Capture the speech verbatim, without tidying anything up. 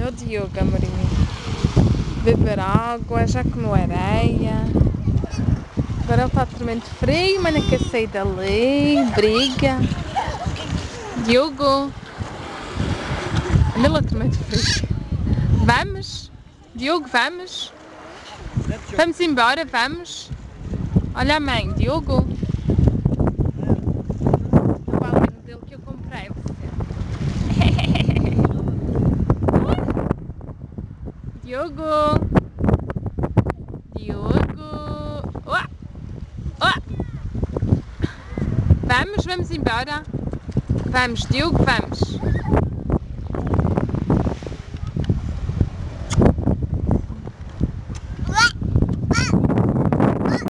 o Diogo, amorinho. Beber água, já comeu areia. Agora ele está tremendo frio, mas não quer sair dali. Briga. Diogo. Anda lá tremendo frio. Vamos? Diogo, vamos? Vamos embora, vamos? Olha a mãe, Diogo. O balinho dele que eu comprei. Diogo. Diogo. Oh. Oh. Vamos, vamos embora. Vamos, Diogo, vamos.